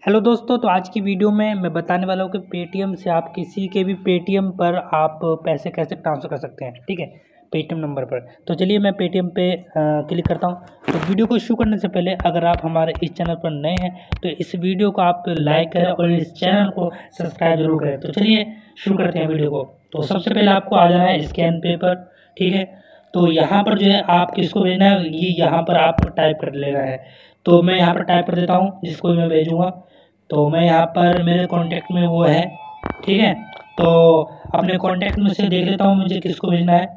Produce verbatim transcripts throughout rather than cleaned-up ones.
Hello दोस्तों, तो आज की वीडियो में मैं बताने वाला हूँ कि पेटीएम से आप किसी के भी पेटीएम पर आप पैसे कैसे ट्रांसफ़र कर सकते हैं। ठीक है, पेटीएम नंबर पर। तो चलिए मैं पेटीएम पे क्लिक करता हूँ। तो वीडियो को शुरू करने से पहले अगर आप हमारे इस चैनल पर नए हैं तो इस वीडियो को आप लाइक करें और इस चैनल को सब्सक्राइब जरूर करें। तो चलिए शुरू करते हैं वीडियो को। तो सबसे पहले आपको आ जाना है स्कैन पे पर। ठीक है, तो यहाँ पर जो है आप किसको भेजना है ये यहाँ पर आप टाइप कर लेना है। तो मैं यहाँ पर टाइप कर देता हूँ जिसको मैं भेजूँगा। तो मैं यहाँ पर मेरे कांटेक्ट में वो है। ठीक है, तो अपने कांटेक्ट में से देख लेता हूँ मुझे किसको भेजना है,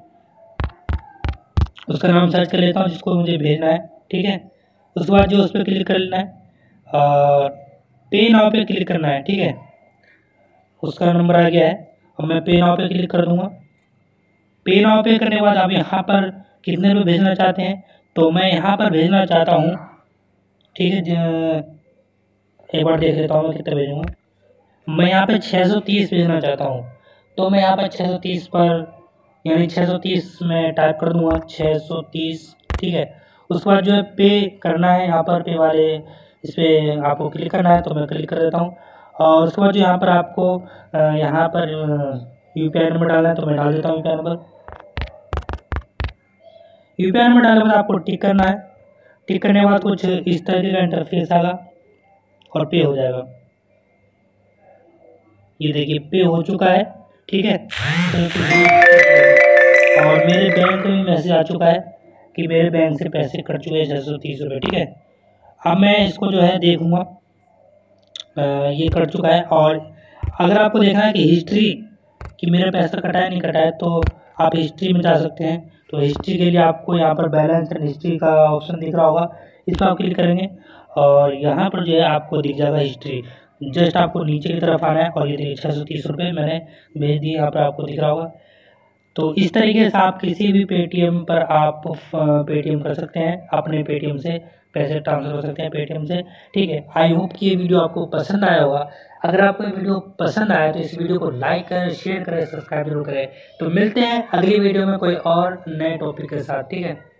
उसका नाम सर्च कर लेता हूँ जिसको मुझे भेजना है। ठीक है, उसके बाद जो उस पर क्लिक कर लेना है और पे नाउ पे क्लिक करना है। ठीक है, उसका नंबर आ गया है और मैं पे नाउ पे क्लिक कर दूँगा। पे नाउ पे करने के बाद आप यहाँ पर कितने रुपये भेजना चाहते हैं, तो मैं यहाँ पर भेजना चाहता हूँ। ठीक है, एक बार देख लेता हूँ मैं कितना भेजूँगा। मैं यहाँ पे छः सौ तीस भेजना चाहता हूँ, तो मैं यहाँ पर छः सौ तीस पर यानी छः सौ तीस में टाइप कर दूँगा छः सौ तीस। ठीक है, उसके बाद जो है पे करना है, यहाँ पर पे वाले इस पर आपको क्लिक करना है। तो मैं क्लिक कर देता हूँ और उसके बाद जो यहाँ पर आपको यहाँ पर यू पी आई नंबर डालना है। तो मैं डाल देता हूँ U P I number. U P I number डालने के बाद आपको टिक करना है। टिक करने के बाद कुछ इस तरीके का इंटरफेस आएगा और पे हो जाएगा। ये देखिए पे हो चुका है। ठीक है, और मेरे बैंक में मैसेज आ चुका है कि मेरे बैंक से पैसे कट चुके हैं छः सौ तीस रुपये। ठीक है, अब मैं इसको जो है देखूँगा, ये कट चुका है। और अगर आपको देखना है कि हिस्ट्री कि मेरा पैसा कटा है नहीं कटा है, तो आप हिस्ट्री में जा सकते हैं। तो हिस्ट्री के लिए आपको यहाँ पर बैलेंस एंड हिस्ट्री का ऑप्शन दिख रहा होगा, इस पर आप क्लिक करेंगे और यहाँ पर जो है आपको दिख जाएगा हिस्ट्री। जस्ट आपको नीचे की तरफ आना है और ये देखिए छः सौ तीस रुपये मैंने भेज दिए, यहाँ पर आपको दिख रहा होगा। तो इस तरीके से आप किसी भी पेटीएम पर आप पेटीएम कर सकते हैं, अपने पेटीएम से पैसे ट्रांसफर कर सकते हैं पेटीएम से। ठीक है, आई होप कि ये वीडियो आपको पसंद आया होगा। अगर आपको ये वीडियो पसंद आया तो इस वीडियो को लाइक करें, शेयर करें, सब्सक्राइब जरूर करें। तो मिलते हैं अगली वीडियो में कोई और नए टॉपिक के साथ। ठीक है।